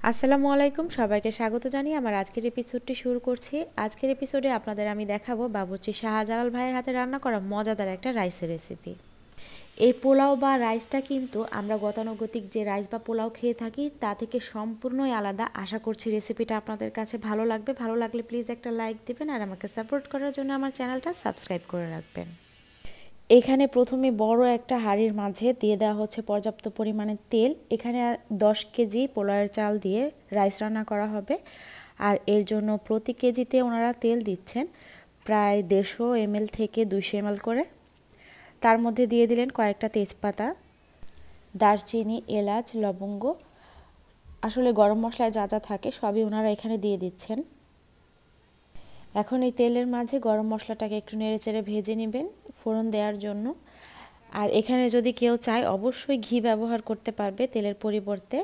আসসালামু আলাইকুম, সবাইকে স্বাগত জানিয়ে আমার আজকের এপিসোডটি শুরু করছি। আজকের এপিসোডে আপনাদের আমি দেখাবো বাবুর্চি শাহজালাল ভাইয়ের হাতে রান্না করা মজাদার একটা রাইসের রেসিপি। এই পোলাও বা রাইসটা কিন্তু আমরা গতানুগতিক যে রাইস বা পোলাও খেয়ে থাকি তা থেকে সম্পূর্ণই আলাদা। আশা করছি রেসিপিটা আপনাদের কাছে ভালো লাগবে। ভালো লাগলে প্লিজ একটা লাইক দিবেন আর আমাকে সাপোর্ট করার জন্য আমার চ্যানেলটা সাবস্ক্রাইব করে রাখবেন। এখানে প্রথমে বড় একটা হাঁড়ির মাঝে দিয়ে দেওয়া হচ্ছে পর্যাপ্ত পরিমাণে তেল। এখানে 10 কেজি পোলাওয়ের চাল দিয়ে রাইস রান্না করা হবে, আর এর জন্য প্রতি কেজিতে ওনারা তেল দিচ্ছেন প্রায় 150 ml থেকে 200 ml করে। তার মধ্যে দিয়ে দিলেন কয়েকটা তেজপাতা, দারচিনি, এলাচ, লবঙ্গ, আসলে গরম মশলায় যা যা থাকে সবই ওনারা এখানে দিয়ে দিচ্ছেন। এখন এই তেলের মাঝে গরম মশলাটাকে একটু নেড়েচেড়ে ভেজে নেবেন ফোড়ন দেওয়ার জন্য। আর এখানে যদি কেউ চায় অবশ্যই ঘি ব্যবহার করতে পারবে তেলের পরিবর্তে।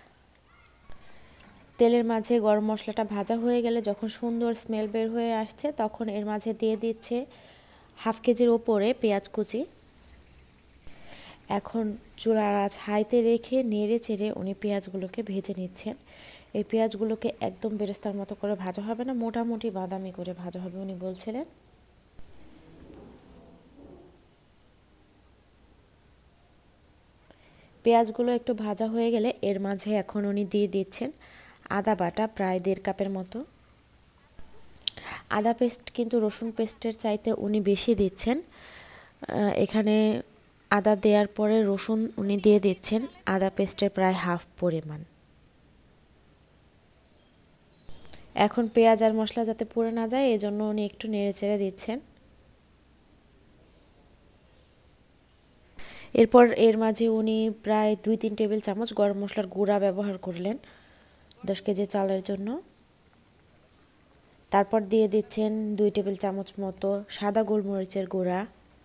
তেলের মাঝে গরম মশলাটা ভাজা হয়ে গেলে যখন সুন্দর স্মেল বের হয়ে আসছে তখন এর মাঝে দিয়ে দিচ্ছে হাফ কেজির ওপরে পেঁয়াজ কুচি। এখন চুলার আঁচ হাইতে রেখে নেড়ে চেড়ে উনি পেঁয়াজগুলোকে ভেজে নিচ্ছেন। এই পেঁয়াজগুলোকে একদম বেরেস্তার মতো করে ভাজা হবে না, মোটামুটি বাদামি করে ভাজা হবে উনি বলছিলেন। পেঁয়াজগুলো একটু ভাজা হয়ে গেলে এর মাঝে এখন উনি দিয়ে দিচ্ছেন আদা বাটা প্রায় 1.5 কাপের মতো। আদা পেস্ট কিন্তু রসুন পেস্টের চাইতে উনি বেশি দিচ্ছেন। এখানে আদা দেওয়ার পরে রসুন উনি দিয়ে দিচ্ছেন আদা পেস্টের প্রায় হাফ পরিমাণ। এখন পেঁয়াজ আর মশলা যাতে পুড়ে না যায় এজন্য উনি একটু নেড়েচেড়ে দিচ্ছেন। এরপর এর মাঝে উনি প্রায় 2-3 টেবিল চামচ গরম মশলার গুঁড়া ব্যবহার করলেন 10 কেজি চালের জন্য। তারপর দিয়ে দিচ্ছেন 2 টেবিল চামচ মতো সাদা গোলমরিচের গুঁড়া।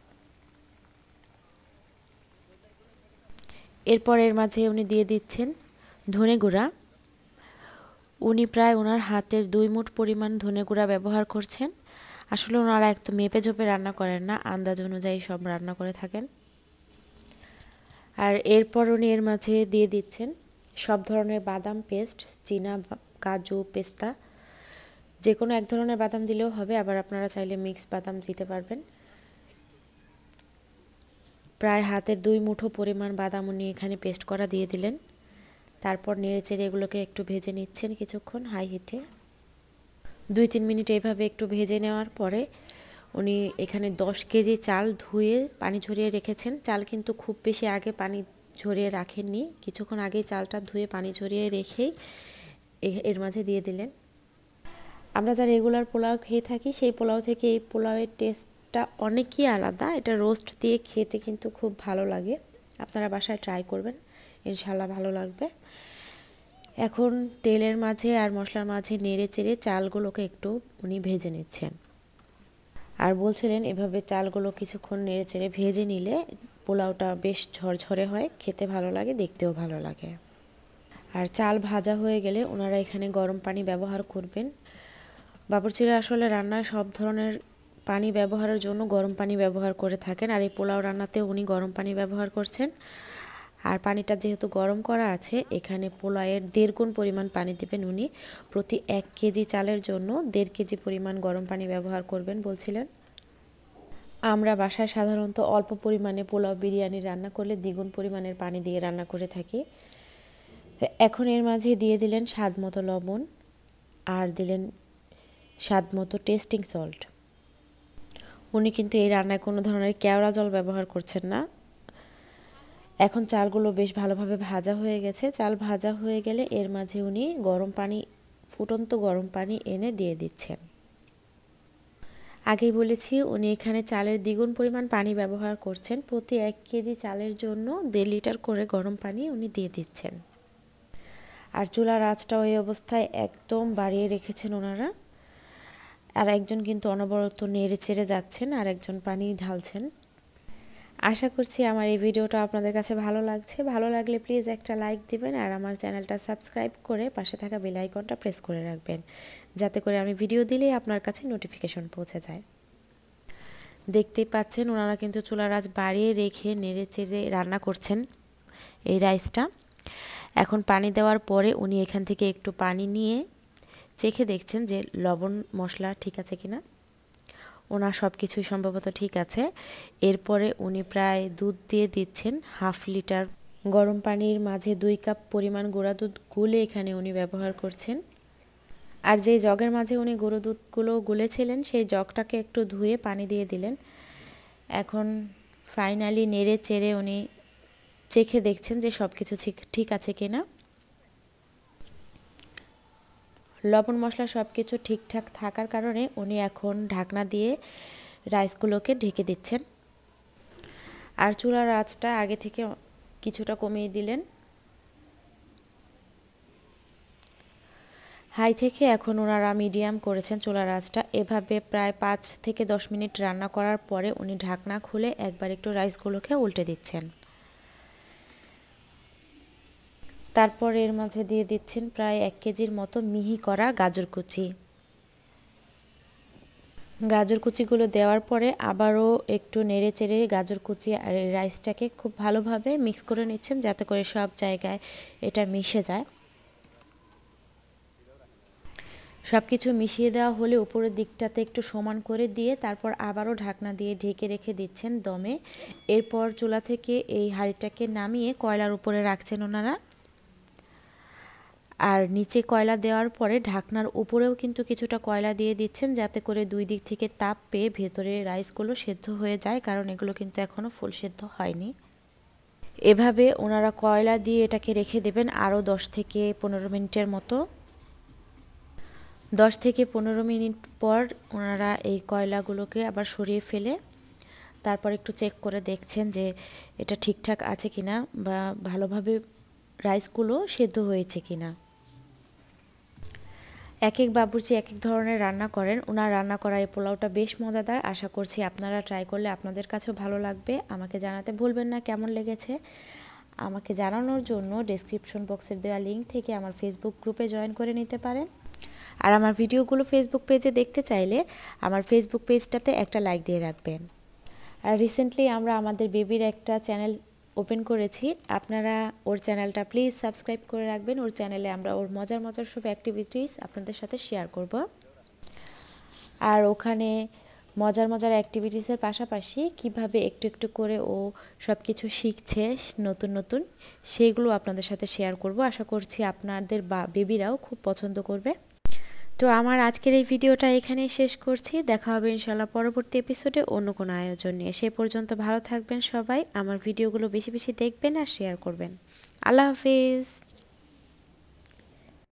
এরপর এর মাঝে উনি দিয়ে দিচ্ছেন ধনে গুঁড়া। উনি প্রায় ওনার হাতের 2 মুঠ পরিমাণ ধনে গুঁড়া ব্যবহার করছেন। আসলে ওনারা একটু মেপে ঝোপে রান্না করেন না, আন্দাজ অনুযায়ী সব রান্না করে থাকেন। আর এরপর উনি এর মাঝে দিয়ে দিচ্ছেন সব ধরনের বাদাম পেস্ট, চীনা, কাজু, পেস্তা, যে কোনো এক ধরনের বাদাম দিলেও হবে, আবার আপনারা চাইলে মিক্স বাদাম দিতে পারবেন। প্রায় হাতের 2 মুঠো পরিমাণ বাদাম উনি এখানে পেস্ট করা দিয়ে দিলেন। তারপর নেড়েচেড়ে এগুলোকে একটু ভেজে নিচ্ছেন কিছুক্ষণ হাই হিটে। 2-3 মিনিট এইভাবে একটু ভেজে নেওয়ার পরে উনি এখানে 10 কেজি চাল ধুয়ে পানি ঝরিয়ে রেখেছেন। চাল কিন্তু খুব বেশি আগে পানি ঝরিয়ে রাখেননি, কিছুক্ষণ আগেই চালটা ধুয়ে পানি ঝরিয়ে রেখেই এর মাঝে দিয়ে দিলেন। আমরা যা রেগুলার পোলাও খেয়ে থাকি সেই পোলাও থেকে এই পোলাওয়ের টেস্টটা অনেকই আলাদা। এটা রোস্ট দিয়ে খেতে কিন্তু খুব ভালো লাগে। আপনারা বাসায় ট্রাই করবেন, ইনশাল্লাহ ভালো লাগবে। এখন তেলের মাঝে আর মশলার মাঝে নেড়ে চেড়ে চালগুলোকে একটু উনি ভেজে নিচ্ছেন। আর বলছিলেন এভাবে চালগুলো কিছুক্ষণ নেড়ে চেড়ে ভেজে নিলে পোলাওটা বেশ ঝরঝরে হয়, খেতে ভালো লাগে, দেখতেও ভালো লাগে। আর চাল ভাজা হয়ে গেলে ওনারা এখানে গরম পানি ব্যবহার করবেন। বাবুর্চিরা আসলে রান্নায় সব ধরনের পানি ব্যবহারের জন্য গরম পানি ব্যবহার করে থাকেন, আর এই পোলাও রান্নাতে উনি গরম পানি ব্যবহার করছেন। আর পানিটা যেহেতু গরম করা আছে এখানে পোলাওয়ের 1.5 গুণ পরিমাণ পানি দেবেন উনি। প্রতি 1 কেজি চালের জন্য 1.5 কেজি পরিমাণ গরম পানি ব্যবহার করবেন বলছিলেন। আমরা বাসায় সাধারণত অল্প পরিমাণে পোলাও বিরিয়ানি রান্না করলে দ্বিগুণ পরিমাণের পানি দিয়ে রান্না করে থাকি। এখন এর মাঝে দিয়ে দিলেন স্বাদ মতো লবণ আর দিলেন স্বাদ মতো টেস্টিং সল্ট। উনি কিন্তু এই রান্নায় কোনো ধরনের কেওড়া জল ব্যবহার করছেন না। এখন চালগুলো বেশ ভালোভাবে ভাজা হয়ে গেছে। চাল ভাজা হয়ে গেলে এর মাঝে উনি গরম পানি, ফুটন্ত গরম পানি এনে দিয়ে দিচ্ছেন। আগেই বলেছি উনি এখানে চালের দ্বিগুণ পরিমাণ পানি ব্যবহার করছেন। প্রতি 1 কেজি চালের জন্য 1.5 লিটার করে গরম পানি উনি দিয়ে দিচ্ছেন। আর চুলার আঁচটাও এই অবস্থায় একদম বাড়িয়ে রেখেছেন ওনারা। আর একজন কিন্তু অনবরত নেড়ে চেড়ে যাচ্ছেন আর একজন পানি ঢালছেন। আশা করছি আমার এই ভিডিওটা আপনাদের কাছে ভালো লাগছে। ভালো লাগলে প্লিজ একটা লাইক দিবেন আর আমার চ্যানেলটা সাবস্ক্রাইব করে পাশে থাকা বেল আইকনটা প্রেস করে রাখবেন, যাতে করে আমি ভিডিও দিলেই আপনার কাছে নোটিফিকেশন পৌঁছে যায়। দেখতেই পাচ্ছেন ওনারা কিন্তু চুলার আঁচ বাড়িয়ে রেখে নেড়ে চেড়ে রান্না করছেন এই রাইসটা। এখন পানি দেওয়ার পরে উনি এখান থেকে একটু পানি নিয়ে চেখে দেখছেন যে লবণ মশলা ঠিক আছে কিনা। ওনার সব কিছুই সম্ভবত ঠিক আছে। এরপরে উনি প্রায় দুধ দিয়ে দিচ্ছেন 1/2 লিটার। গরম পানির মাঝে 2 কাপ পরিমাণ গুঁড়া দুধ গুলে এখানে উনি ব্যবহার করছেন। আর যে জগের মাঝে উনি গুঁড়ো দুধগুলো গুলেছিলেন সেই জগটাকে একটু ধুয়ে পানি দিয়ে দিলেন। এখন ফাইনালি নেড়ে চেড়ে উনি চেখে দেখছেন যে সব কিছু ঠিক আছে কিনা। লবণ মশলা সব কিছু ঠিকঠাক থাকার কারণে উনি এখন ঢাকনা দিয়ে রাইসগুলোকে ঢেকে দিচ্ছেন। আর চুলার আঁচটা আগে থেকে কিছুটা কমিয়ে দিলেন। হাই থেকে এখন ওনারা মিডিয়াম করেছেন চুলার আঁচটা। এভাবে প্রায় 5 থেকে 10 মিনিট রান্না করার পরে উনি ঢাকনা খুলে একবার একটু রাইসগুলোকে উল্টে দিচ্ছেন। তারপর এর মাঝে দিয়ে দিচ্ছেন প্রায় 1 কেজির মতো মিহি করা গাজর কুচি। গাজর কুচিগুলো দেওয়ার পরে আবারও একটু নেড়ে চেড়ে গাজর কুচি আর রাইসটাকে খুব ভালোভাবে মিক্স করে নিচ্ছেন যাতে করে সব জায়গায় এটা মিশে যায়। সব কিছু মিশিয়ে দেওয়া হলে উপরের দিকটাতে একটু সমান করে দিয়ে তারপর আবারও ঢাকনা দিয়ে ঢেকে রেখে দিচ্ছেন দমে। এরপর চুলা থেকে এই হাঁড়িটাকে নামিয়ে কয়লার উপরে রাখছেন ওনারা। আর নিচে কয়লা দেওয়ার পরে ঢাকনার উপরেও কিন্তু কিছুটা কয়লা দিয়ে দিচ্ছেন যাতে করে 2 দিক থেকে তাপ পেয়ে ভেতরে রাইসগুলো সেদ্ধ হয়ে যায়, কারণ এগুলো কিন্তু এখনও ফুল সেদ্ধ হয়নি। এভাবে ওনারা কয়লা দিয়ে এটাকে রেখে দেবেন আরও 10 থেকে 15 মিনিটের মতো। 10 থেকে 15 মিনিট পর ওনারা এই কয়লাগুলোকে আবার সরিয়ে ফেলে তারপর একটু চেক করে দেখছেন যে এটা ঠিকঠাক আছে কিনা বা ভালোভাবে রাইসগুলো সেদ্ধ হয়েছে কিনা। এক এক বাবুর্চি এক এক ধরনের রান্না করেন। ওনার রান্না করা এই পোলাওটা বেশ মজাদার। আশা করছি আপনারা ট্রাই করলে আপনাদের কাছেও ভালো লাগবে। আমাকে জানাতে ভুলবেন না কেমন লেগেছে। আমাকে জানানোর জন্য ডেসক্রিপশন বক্সের দেওয়া লিঙ্ক থেকে আমার ফেসবুক গ্রুপে জয়েন করে নিতে পারেন। আর আমার ভিডিওগুলো ফেসবুক পেজে দেখতে চাইলে আমার ফেসবুক পেজটাতে একটা লাইক দিয়ে রাখবেন। আর রিসেন্টলি আমরা আমাদের বেবির একটা চ্যানেল ওপেন করেছি, আপনারা ওর চ্যানেলটা প্লিজ সাবস্ক্রাইব করে রাখবেন। ওর চ্যানেলে আমরা ওর মজার মজার সব অ্যাক্টিভিটিস আপনাদের সাথে শেয়ার করব। আর ওখানে মজার মজার অ্যাক্টিভিটিসের পাশাপাশি কিভাবে একটু একটু করে ও সব কিছু শিখছে নতুন নতুন, সেগুলো আপনাদের সাথে শেয়ার করব। আশা করছি আপনাদের বেবিরাও খুব পছন্দ করবে। তো আমার আজকের এই ভিডিওটা এখানেই শেষ করছি। দেখা হবে ইনশাল্লাহ পরবর্তী এপিসোডে অন্য কোনো আয়োজন নিয়ে। সে পর্যন্ত ভালো থাকবেন সবাই। আমার ভিডিওগুলো বেশি বেশি দেখবেন আর শেয়ার করবেন। আল্লাহ হাফিজ।